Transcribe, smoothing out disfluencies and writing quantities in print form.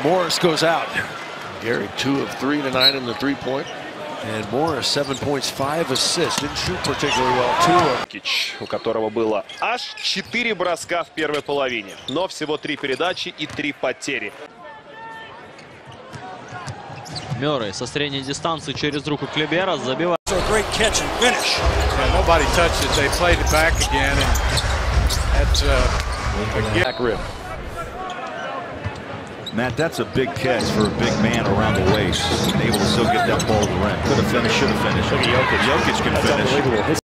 Morris goes out. Gary 2 of 3 tonight in the three-point. And Morris 7 points, 5 assists. Didn't shoot particularly well. 2 у которого было аж 4 броска в первой половине. Но всего 3 передачи и 3 потери. Мюррей со средней дистанции через руку Клибера забивает. Matt, that's a big catch for a big man around the waist. Able to still get that ball to the rim. Could have finished, should have finished. Look at Jokic. Jokic can finish.